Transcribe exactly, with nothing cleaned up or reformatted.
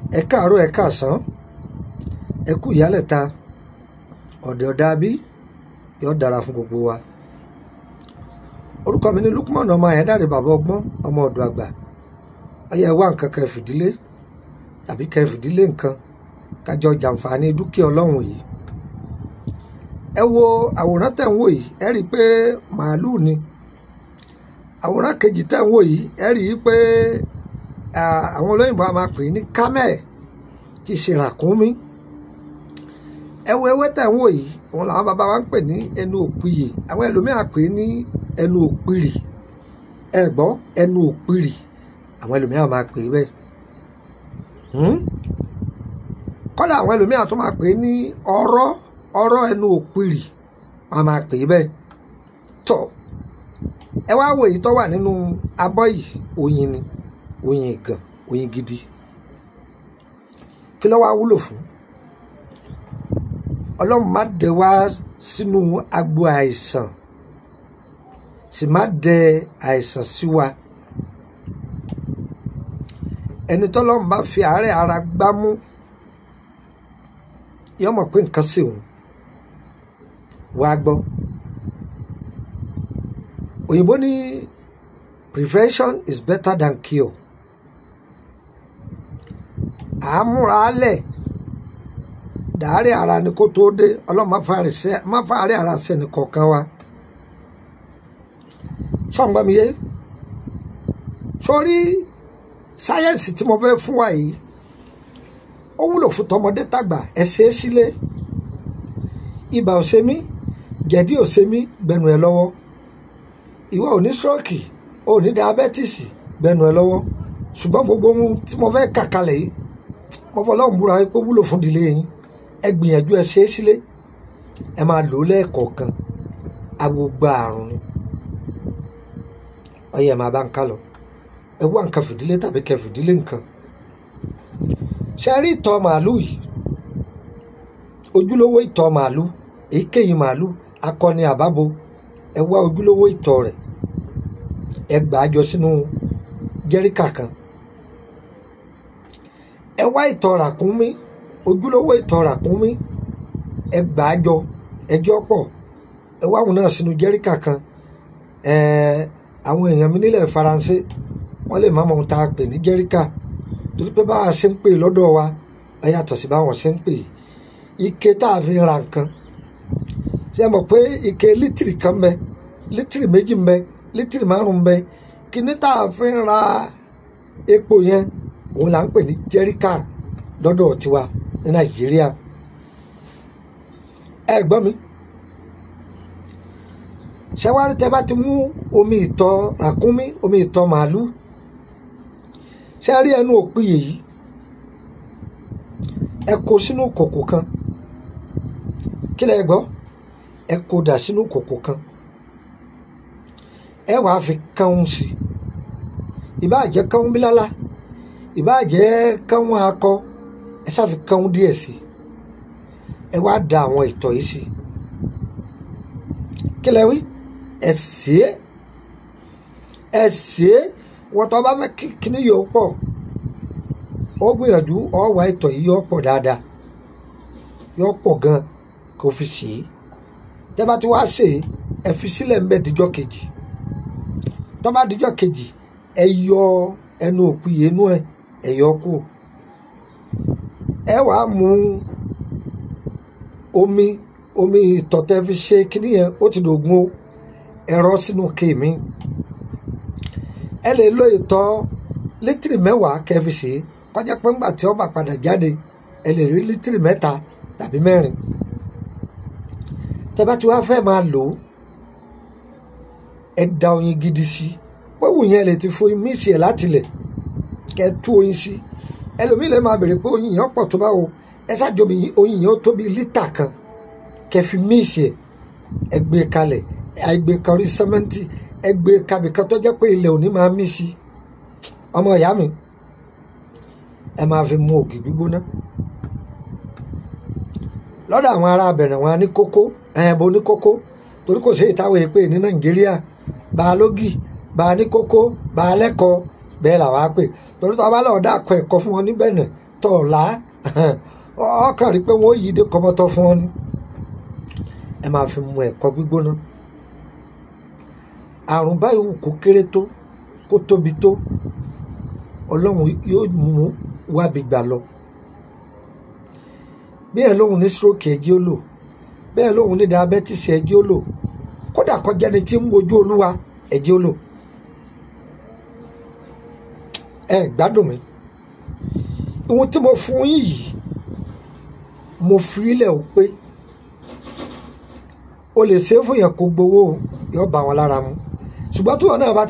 ẹ káàárọ̀ ẹ káàsán ẹ kú ìyálẹ̀ta ọ̀dẹ̀ ọ̀dà bí yóò dára fún gbogbo wa. Orúkọ mi ni Lukman ọmọ Ayédáre bàbá ọgbọ́n ọmọ ọ̀dọ̀ àgbà. Ọyẹ wá nǹkan kẹ́ fìdílé tàbí kẹ́ fìdílé nǹkan kájọ jàǹfààní dúkìá Ọlọ́run yìí. Ẹ wo àwòrán tẹ̀ ń wò yìí ẹ rí i pé màálù ni. Àwòrán kejì tẹ̀ ń wò yìí ẹ rí i pé àwọn olóyìnbó a máa pè ní camel tí ṣe ràkúnmí. Ẹ wo ewé tẹ̀ ń wò yìí òun làwọn bàbá wa ń pè ní ẹnu òpìyè, àwọn ẹlòmíràn pè ní ẹnu òpìrì. Ẹ gbọ́ ẹnu òpìrì àwọn ẹlòmíràn máa pè bẹ́ẹ̀. Kọ́dà àwọn ẹlòmíràn tó máa pè ní ọ̀rọ̀ ọ̀rọ̀ ẹnu òpìrì wọ́n máa pè bẹ́ẹ̀. Tọ́ ẹ wá wo èyí tó wà nínú abọ́ yìí, oyin ni, oyin gan, oyin gidi. Kí ló wá wúlò fún? Ọlọ́run má dẹ wá sínú agbo àìsàn, sì má dẹ àìsàn sí wa. Ẹni tọ́lọ́run bá fi àárẹ̀ ara gbámú yóò mọ̀ pé nǹkan sí òun. Wá gbọ́, òyìnbó ní prevention is better than cure. Àmúra lẹ̀ dàárẹ̀ ara ni kó tó dé. Ọlọ́run má fàárẹ̀ ara sẹ́ni kọ̀ọ̀kan wa. Ṣọ́ngbọ́n mi yé, sórí sáyẹ́ǹsì tí mo fẹ́ fún wa yìí ó wúlò fún tọmọdé tàgbà. Ẹ ṣe é sílé. Ibà ò ṣe mí, jẹ̀dí ò ṣe mí, gbẹnu ẹ lọ́wọ́. Ìwọ ò ní stroke, ò ní diabẹ́tìsì, gbẹnu ẹ lọ́wọ́. Ṣùgbọ́n gbogbo ohun tí mo fẹ́ kà kalẹ̀ yìí mo fọlọ́run búra pé wúlò fún ìdílé yín. Ẹ gbìyànjú ẹ ṣe é sílé. Ẹ máa lò ó lẹ́ẹ̀kọ̀ọ̀kan. Agbogbo àrùn ni. Ọyẹ máa bá ń ká lọ. Ẹ wá nǹkan fìdílé tàbí kẹ fìdílé nǹkan. Ṣé rí ìtọ̀ màálù yìí? Ojúlówó ìtọ̀ màálù, èyíkéyìí màálù, akọni àbábo, ẹ wá ojúlówó ìtọ̀ rẹ̀. Ẹ gbà á jọ sínú jẹ́ríkà kan. Ẹ wá ìtọ̀ ràkúnmí, ojúlówó ìtọ̀ ràkúnmí, ẹ gbà á jọ, ẹjọ́ pọ̀. Ẹ wá òun náà sínú jẹ́ríkà kan. Ẹ àwọn èèyàn mi nílẹ̀ Faransé wọ́n lè má mọ ohun tá a pè ní jẹ́ríkà, torí pé báwa ṣe ń pè lọ́dọ̀ wa ẹ yàtọ̀ sí báwọn ṣe ń pè. Ike tá a fi ra nǹkan, ṣé ẹ mọ̀ pé ike lítìrì kan bẹ, lítìrì méjì ń bẹ, lítìrì márùn ń bẹ. Kíní tá a fi ra epo yẹn òun là ń pè ní jẹ́ríkà lọ́dọ̀ tiwa ní Nàìjíríà. Ẹ gbọ́ mi, ṣẹ́wárí tẹ́ bá ti mú omi ìtọ̀ ràkúnmí, omi ìtọ̀ màálù, ṣé rí ẹnu òpìyè yìí, ẹ kó sínú kòkò kan. Kí lẹ gbọ́? Ẹ kó dà sínú kòkò kan. Ẹ wàá fi kánun sí. Ìbáà jẹ́ kánun bílálá, ìbáà jẹ́ kánun akọ, ẹ ṣáà fi kánun díẹ̀ sí. Ẹ wá da àwọn ìtọ̀ yìí sí. Kí lẹ wí? Ẹ sè é, ẹ sè é. Wọ́n tó bá fẹ́ kíní yóò pọ̀, ó gbìyànjú ọ wá ìtọ̀ yìí yóò pọ̀ dáadáa, yóò pọ̀ gan kó fi sè é. Tẹ́ bá ti wá sè é, ẹ fi sílẹ̀ ń bẹ díjọ́ kejì. Tó bá díjọ́ kejì, ẹ yọ ẹnu òpìyè inú ẹ, ẹ yọ kú. Ẹ wàá mú omi omi ìtọ̀ tẹ́ fi ṣe kíní yẹn, ó ti dògún o, ẹ rọ́ sínú kéèmí. Ẹ lè lo ìtọ̀ lítìrì mẹ́wàá kẹ́ fi ṣe é. Kọjá pé ńgbà tí ó bá padà jáde ẹ lè rí lítìrì mẹ́ta tàbí mẹ́rin. Tẹ́ bá ti wá fẹ́ máa lò ó, ẹ da oyin gidi sí. Wéwù yẹn lè ti fo míìsì ẹ̀ láti lẹ̀ kẹ́ tú oyin sí. Ẹlòmíì lè máa bèrè pé oyin yẹn pọ̀ tó bá wo. Ẹ ṣáàjọ oyin yẹn ó tó bí lítà kan kẹ́ fi míìsì ẹ̀, ẹ gbé kalẹ̀, ẹ gbé kan rí sẹ́mẹ́ǹtì, ẹ gbé kabì kan tó jẹ́ pé ilẹ̀ òní máa mí sí. Ọmọ ìyá mi, ẹ máa fi mu ògì gbígbóná. Lọ́dọ̀ àwọn ará abẹ̀rẹ̀ wọn ní kókó, ẹ̀ẹ́bọ ní kókó, torí kò sí ìtawọ̀ èpè ní Nàìjíríà. Bá a lógì, bá a ní kókó, bá a lẹ́kọ̀ọ́, bẹ́ẹ̀ làwọn á pè. Torí tó bá lọ́ọ́ dá akọ ẹ̀kọ́ fún wọn níbẹ̀ náà tọ̀ọ̀lá ọkàn rí pé wọ́n yí dé kọ́mọ́tọ́ fún ọ ní ẹ máa fi mu ẹ̀kọ gbígbóná. Àrùn báyìí wù kó kéré tó kó tóbi tó ọlọ́run yóò mú wábi gbà lọ. bí ẹ lóhun ní stroke ẹjí ó lò, bẹ́ẹ̀ lóhun ní diabetes ẹjí ó lò, kódà kọjá ni tí ń wojú olúwa ẹjí ó lò. ẹ gbádùn mi, ohun tí mo fún yín yìí mo fi ilẹ̀ ò pé o lè ṣe é fún yẹn kó gbowó yóò bá wọn lára mu, ṣùgbọ́n tí wọn náà bá